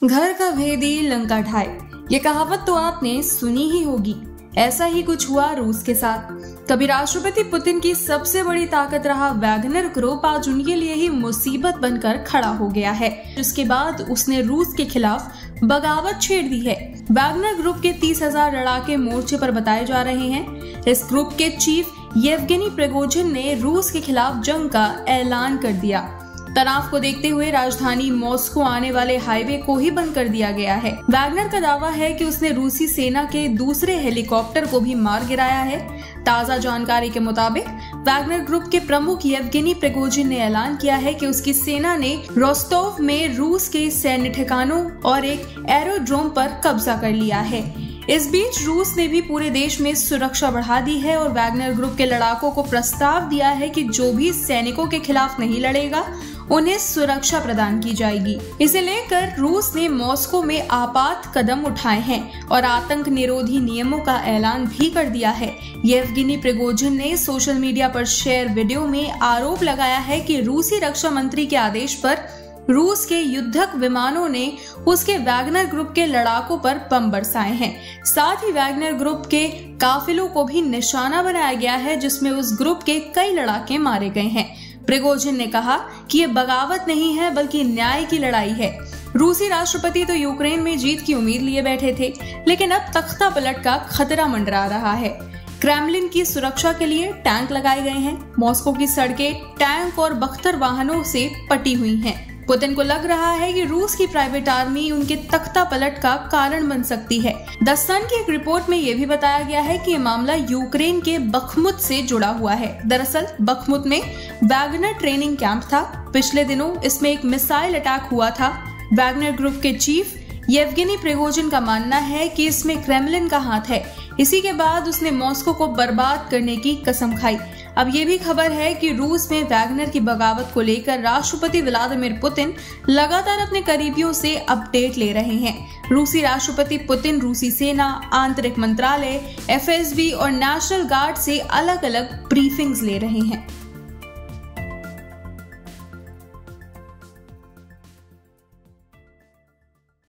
घर का भेदी लंका ढाए, ये कहावत तो आपने सुनी ही होगी। ऐसा ही कुछ हुआ रूस के साथ। कभी राष्ट्रपति पुतिन की सबसे बड़ी ताकत रहा वैगनर ग्रुप आज उनके लिए ही मुसीबत बनकर खड़ा हो गया है। इसके बाद उसने रूस के खिलाफ बगावत छेड़ दी है। वैगनर ग्रुप के 30,000 लड़ाके मोर्चे पर बताए जा रहे हैं। इस ग्रुप के चीफ येवगेनी प्रिगोजिन ने रूस के खिलाफ जंग का ऐलान कर दिया। तनाव को देखते हुए राजधानी मॉस्को आने वाले हाईवे को ही बंद कर दिया गया है। वैगनर का दावा है कि उसने रूसी सेना के दूसरे हेलीकॉप्टर को भी मार गिराया है। ताजा जानकारी के मुताबिक वैगनर ग्रुप के प्रमुख येवगेनी प्रिगोजिन ने ऐलान किया है कि उसकी सेना ने रोस्टोव में रूस के सैन्य ठिकानों और एक एरोड्रोम पर कब्जा कर लिया है। इस बीच रूस ने भी पूरे देश में सुरक्षा बढ़ा दी है और वैगनर ग्रुप के लड़ाकों को प्रस्ताव दिया है कि जो भी सैनिकों के खिलाफ नहीं लड़ेगा उन्हें सुरक्षा प्रदान की जाएगी। इसे लेकर रूस ने मॉस्को में आपात कदम उठाए हैं और आतंक निरोधी नियमों का ऐलान भी कर दिया है। येवगेनी प्रिगोजिन ने सोशल मीडिया पर शेयर वीडियो में आरोप लगाया है कि रूसी रक्षा मंत्री के आदेश पर रूस के युद्धक विमानों ने उसके वैगनर ग्रुप के लड़ाकों पर बम बरसाए हैं। साथ ही वैगनर ग्रुप के काफिलों को भी निशाना बनाया गया है, जिसमें उस ग्रुप के कई लड़ाके मारे गए हैं। प्रिगोजिन ने कहा कि ये बगावत नहीं है बल्कि न्याय की लड़ाई है। रूसी राष्ट्रपति तो यूक्रेन में जीत की उम्मीद लिए बैठे थे, लेकिन अब तख्ता पलट का खतरा मंडरा रहा है। क्रेमलिन की सुरक्षा के लिए टैंक लगाए गए हैं। मॉस्को की सड़कें टैंक और बख्तर वाहनों से पटी हुई हैं। पुतिन को लग रहा है कि रूस की प्राइवेट आर्मी उनके तख्ता पलट का कारण बन सकती है। द सन की एक रिपोर्ट में यह भी बताया गया है कि ये मामला यूक्रेन के बखमुत से जुड़ा हुआ है। दरअसल बखमुत में वैगनर ट्रेनिंग कैंप था। पिछले दिनों इसमें एक मिसाइल अटैक हुआ था। वैगनर ग्रुप के चीफ येवगेनी प्रिगोजिन का मानना है कि इसमें क्रेमलिन का हाथ है। इसी के बाद उसने मॉस्को को बर्बाद करने की कसम खाई। अब ये भी खबर है कि रूस में वैगनर की बगावत को लेकर राष्ट्रपति व्लादिमीर पुतिन लगातार अपने करीबियों से अपडेट ले रहे हैं। रूसी राष्ट्रपति पुतिन रूसी सेना, आंतरिक मंत्रालय, FSB और नेशनल गार्ड से अलग अलग ब्रीफिंग्स ले रहे हैं।